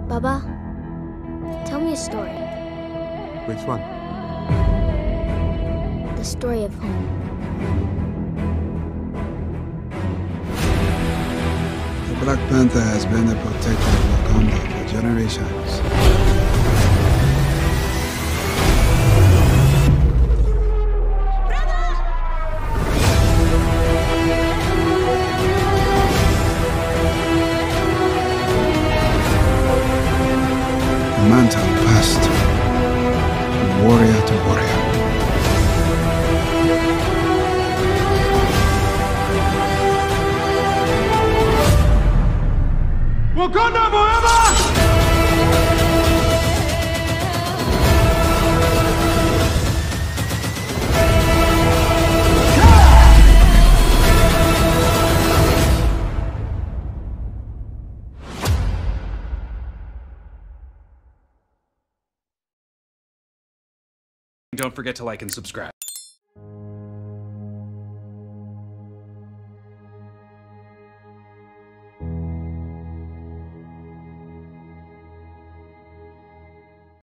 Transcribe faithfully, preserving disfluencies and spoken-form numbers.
Baba, tell me a story. Which one? The story of home. The Black Panther has been the protector of Wakanda for generations. Mantle passed from warrior to warrior. Wakanda forever! Don't forget to like and subscribe.